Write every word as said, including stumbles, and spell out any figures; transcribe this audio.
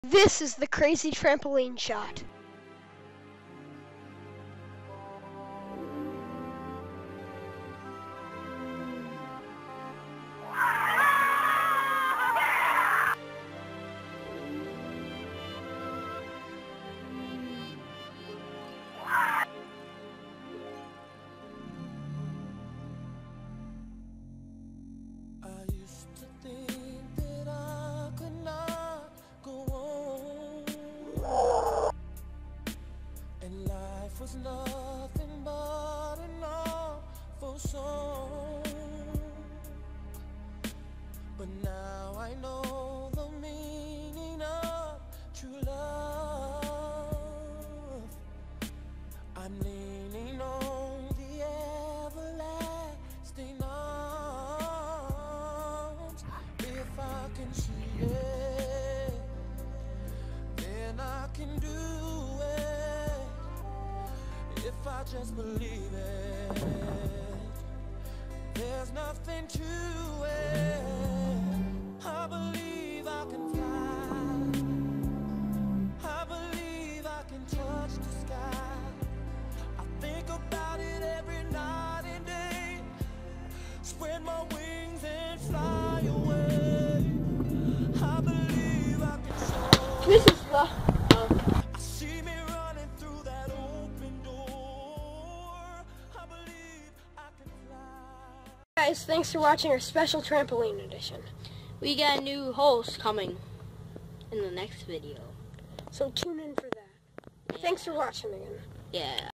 This is the crazy trampoline shot. Was nothing but an awful song, but now I know the meaning of true love. I'm leaning on the everlasting arms. If I can see it, then I can do it. If I just believe it, there's nothing to it. I believe I can fly. I believe I can touch the sky. I think about it every night and day. Spread my wings and fly away. I believe I can soar. This is the Guys, thanks for watching our special trampoline edition. We got a new host coming in the next video, so tune in for that. Yeah. Thanks for watching again. Yeah.